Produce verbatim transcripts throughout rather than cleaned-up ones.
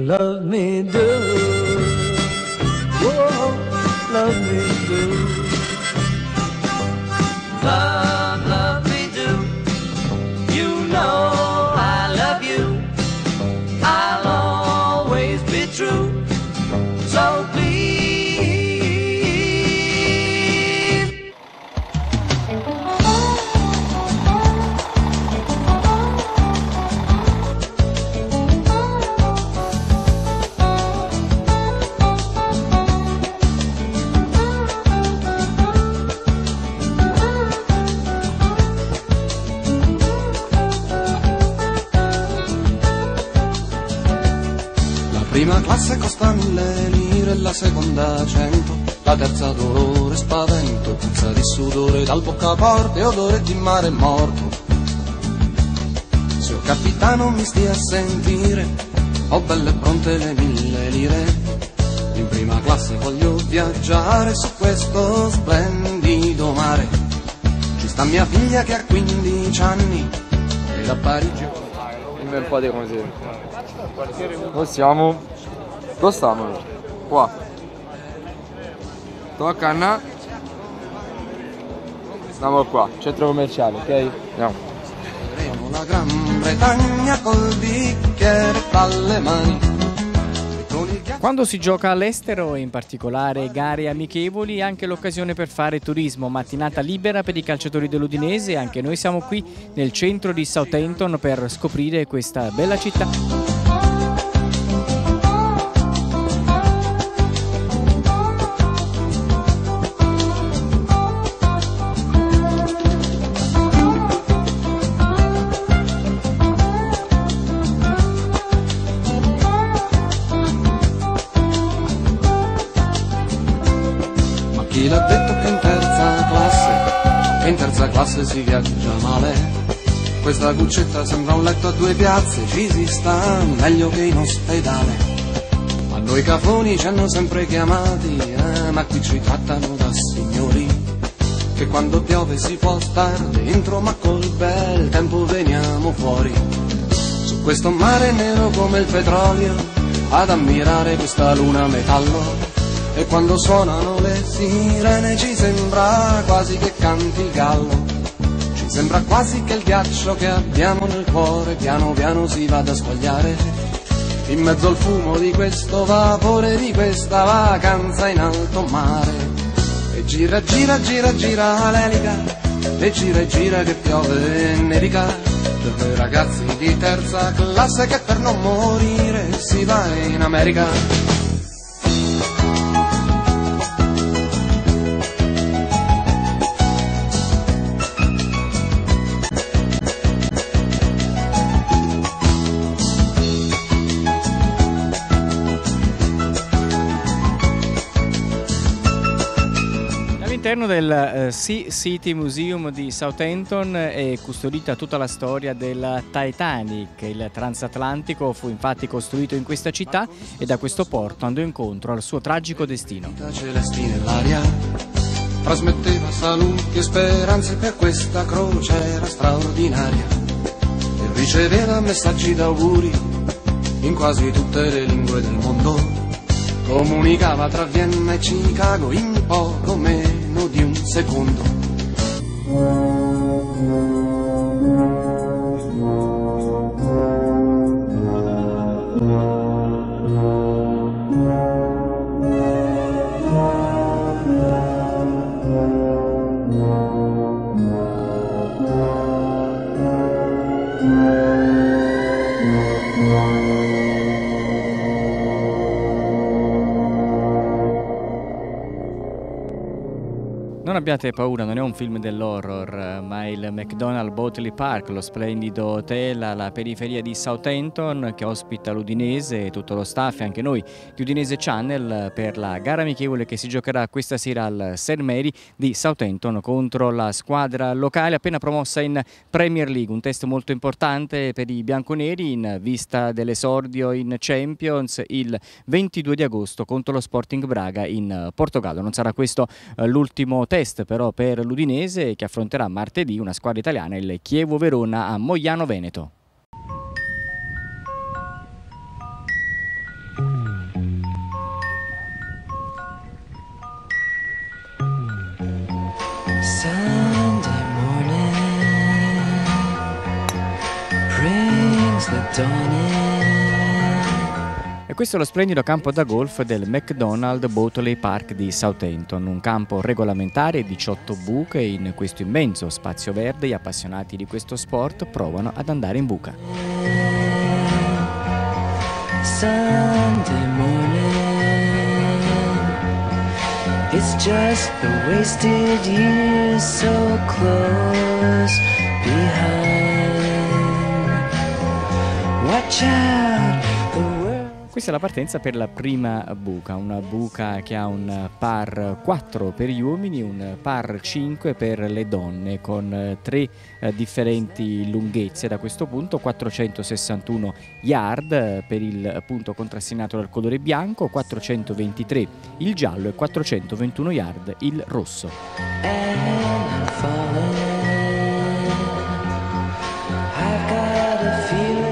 love me do, whoa, love me do. Love, love me do, you know I love you, I'll always be true, so please. Prima classe costa mille lire, la seconda cento, la terza dolore e spavento, puzza di sudore dal boccaporte e odore di mare morto. Signor capitano mi stia a sentire, ho belle pronte le mille lire, in prima classe voglio viaggiare su questo splendido mare. Ci sta mia figlia che ha quindici anni e da Parigi... Dimmi un po' di come si... Noi siamo... Dove stiamo? Qua. Tocca a na. Stiamo qua, centro commerciale, ok? Andiamo. Vedremo la Gran Bretagna col bicchiere tra le mani. Quando si gioca all'estero, in particolare gare amichevoli, è anche l'occasione per fare turismo, mattinata libera per i calciatori dell'Udinese. Anche noi siamo qui nel centro di Southampton per scoprire questa bella città. Chi l'ha detto che in terza classe, che in terza classe si viaggia male? Questa cuccetta sembra un letto a due piazze, ci si sta meglio che in ospedale. A noi cafoni ci hanno sempre chiamati, eh, ma qui ci trattano da signori. Che quando piove si può star dentro, ma col bel tempo veniamo fuori. Su questo mare nero come il petrolio, ad ammirare questa luna metallo. E quando suonano le sirene ci sembra quasi che canti il gallo, ci sembra quasi che il ghiaccio che abbiamo nel cuore piano piano si vada a squagliare, in mezzo al fumo di questo vapore, di questa vacanza in alto mare. E gira, gira, gira, gira l'elica, e gira e gira che piove e nevica, due ragazzi di terza classe che per non morire si va in America. All'interno del uh, Sea City Museum di Southampton è custodita tutta la storia del Titanic. Il transatlantico fu infatti costruito in questa città e da questo porto andò incontro al suo tragico destino. Celesti nell'aria trasmetteva saluti e speranze per questa crociera straordinaria e riceveva messaggi d'auguri in quasi tutte le lingue del mondo. Comunicava tra Vienna e Chicago in poco meno di un secondo. Non abbiate paura, non è un film dell'horror, ma il McDonald Botley Park, lo splendido hotel alla periferia di Southampton che ospita l'Udinese e tutto lo staff e anche noi di Udinese Channel per la gara amichevole che si giocherà questa sera al Saint Mary di Southampton contro la squadra locale appena promossa in Premier League. Un test molto importante per i bianconeri in vista dell'esordio in Champions il ventidue di agosto contro lo Sporting Braga in Portogallo. Non sarà questo l'ultimo test però per l'Udinese che affronterà martedì una squadra italiana, il Chievo Verona a Mogliano Veneto. E questo è lo splendido campo da golf del McDonald Boatley Park di Southampton, un campo regolamentare, diciotto buche. In questo immenso spazio verde gli appassionati di questo sport provano ad andare in buca. Sunday morning, it's just the wasted years so close behind. Watch out, the world. Questa è la partenza per la prima buca, una buca che ha un par quattro per gli uomini, un par cinque per le donne, con tre eh, differenti lunghezze da questo punto: quattrocentosessantuno yard per il punto contrassegnato dal colore bianco, quattrocentoventitré il giallo e quattrocentoventuno yard il rosso. And falling, I've got a feeling.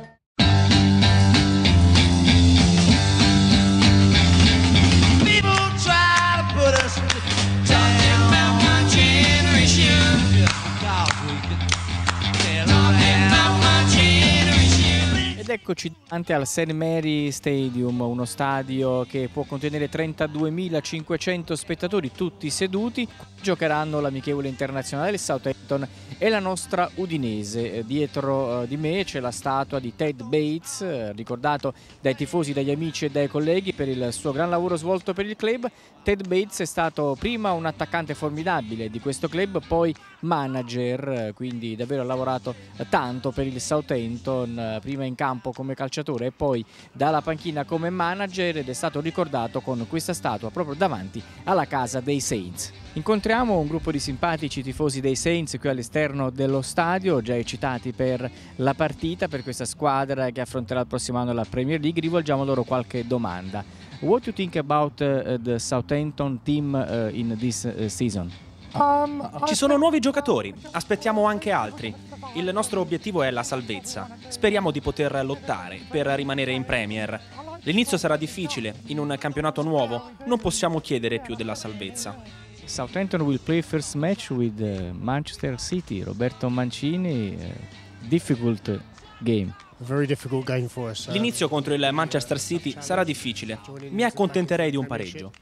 Eccoci davanti al Saint Mary Stadium, uno stadio che può contenere trentaduemilacinquecento spettatori, tutti seduti. Giocheranno l'amichevole internazionale del Southampton e la nostra Udinese. Dietro di me c'è la statua di Ted Bates, ricordato dai tifosi, dagli amici e dai colleghi per il suo gran lavoro svolto per il club. Ted Bates è stato prima un attaccante formidabile di questo club, poi manager, quindi davvero ha lavorato tanto per il Southampton, prima in campo come calciatore e poi dalla panchina come manager, ed è stato ricordato con questa statua proprio davanti alla casa dei Saints. Incontriamo un gruppo di simpatici tifosi dei Saints qui all'esterno dello stadio, già eccitati per la partita, per questa squadra che affronterà il prossimo anno la Premier League. Rivolgiamo loro qualche domanda. What do you think about uh, the Southampton team uh, in this uh, season? Ci sono nuovi giocatori, aspettiamo anche altri. Il nostro obiettivo è la salvezza. Speriamo di poter lottare per rimanere in Premier. L'inizio sarà difficile, in un campionato nuovo non possiamo chiedere più della salvezza. Southampton will play first match with uh, Manchester City. Roberto Mancini, uh, difficult game. L'inizio contro il Manchester City sarà difficile. Mi accontenterei di un pareggio.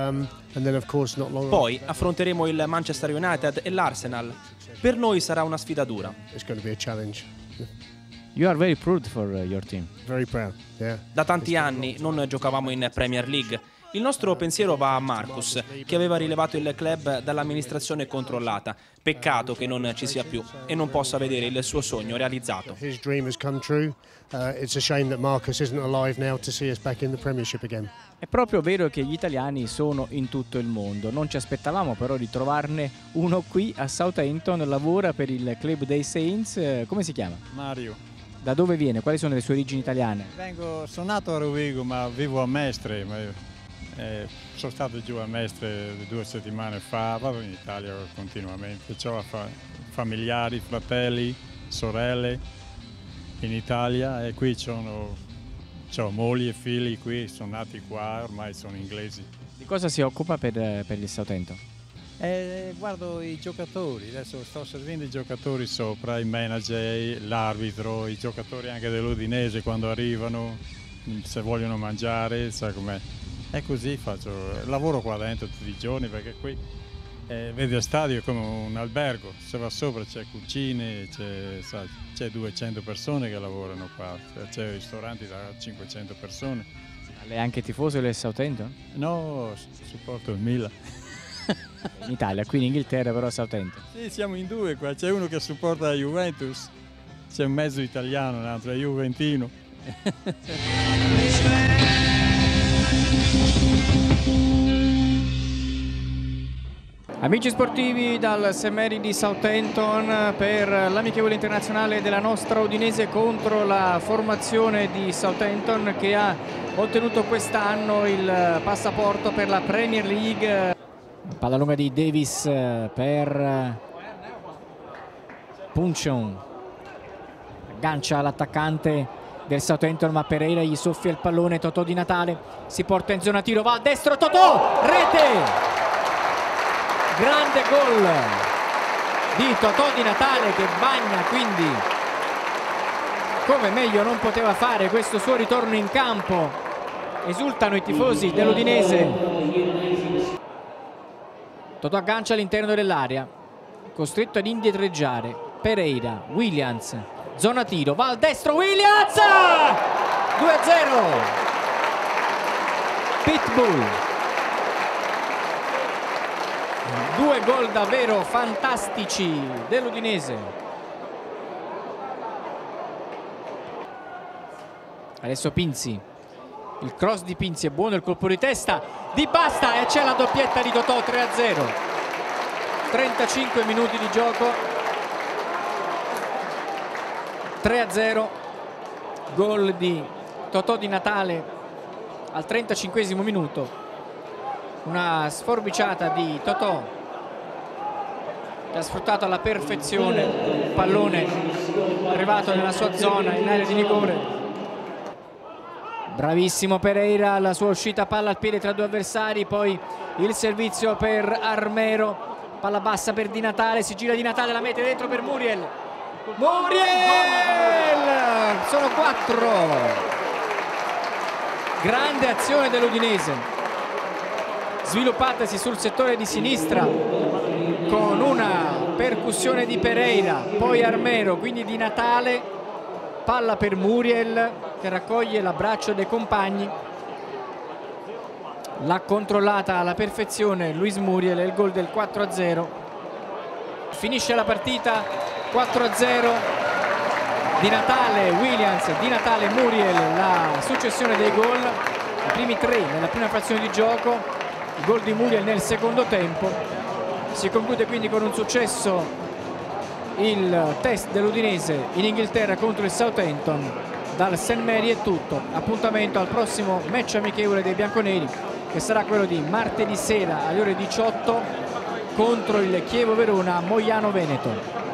Poi affronteremo il Manchester United e l'Arsenal. Per noi sarà una sfida dura. You are very proud for your team. Da tanti anni non giocavamo in Premier League. Il nostro pensiero va a Marcus, che aveva rilevato il club dall'amministrazione controllata. Peccato che non ci sia più e non possa vedere il suo sogno realizzato. È proprio vero che gli italiani sono in tutto il mondo. Non ci aspettavamo però di trovarne uno qui a Southampton. Lavora per il club dei Saints. Come si chiama? Mario. Da dove viene? Quali sono le sue origini italiane? Vengo, sono nato a Rovigo ma vivo a Mestre. Ma io... Eh, sono stato giù a Mestre due settimane fa, vado in Italia continuamente, ho fa familiari, fratelli, sorelle in Italia e qui ho moglie e figli qui, sono nati qua, ormai sono inglesi. Di cosa si occupa per, per il Southampton? Eh, guardo i giocatori, adesso sto servindo i giocatori sopra, i manager, l'arbitro, i giocatori anche dell'Udinese quando arrivano, se vogliono mangiare, sai com'è. E così faccio, lavoro qua dentro tutti i giorni perché qui eh, vedi lo stadio è come un albergo, se va sopra c'è cucine, c'è duecento persone che lavorano qua, c'è ristoranti da cinquecento persone. Lei è anche tifoso del Southampton? No, supporto il Milan. In Italia, qui in Inghilterra però Southampton. Sì, siamo in due qua, c'è uno che supporta la Juventus, c'è un mezzo italiano, un altro è juventino. Amici sportivi dal Saint Mary di Southampton per l'amichevole internazionale della nostra Udinese contro la formazione di Southampton che ha ottenuto quest'anno il passaporto per la Premier League. Palla lunga di Davis per Puncheon, aggancia l'attaccante del Southampton ma Pereira gli soffia il pallone. Totò Di Natale si porta in zona tiro, va a destro Totò, rete! Grande gol di Totò Di Natale che bagna quindi come meglio non poteva fare questo suo ritorno in campo. Esultano i tifosi dell'Udinese. Totò aggancia all'interno dell'area, costretto ad indietreggiare. Pereira, Williams, zona tiro, va al destro, Williams! due a zero. Pitbull. Due gol davvero fantastici dell'Udinese. Adesso Pinzi, il cross di Pinzi è buono, il colpo di testa di Basta e c'è la doppietta di Totò. Tre a zero. trentacinque minuti di gioco, tre a zero. Gol di Totò Di Natale al trentacinquesimo minuto. Una sforbiciata di Totò che ha sfruttato alla perfezione il pallone arrivato nella sua zona in area di rigore. Bravissimo Pereira alla sua uscita, palla al piede tra due avversari, poi il servizio per Armero, palla bassa per Di Natale, si gira Di Natale, la mette dentro per Muriel. Muriel! Sono quattro. Grande azione dell'Udinese, sviluppatasi sul settore di sinistra con una percussione di Pereira, poi Armero, quindi Di Natale, palla per Muriel che raccoglie l'abbraccio dei compagni, l'ha controllata alla perfezione Luis Muriel e il gol del quattro a zero. Finisce la partita quattro a zero. Di Natale, Williams, Di Natale, Muriel, la successione dei gol, i primi tre nella prima frazione di gioco, il gol di Muriel nel secondo tempo. Si conclude quindi con un successo il test dell'Udinese in Inghilterra contro il Southampton. Dal Saint Mary è tutto, appuntamento al prossimo match amichevole dei bianconeri, che sarà quello di martedì sera alle ore diciotto contro il Chievo Verona a Mogliano Veneto.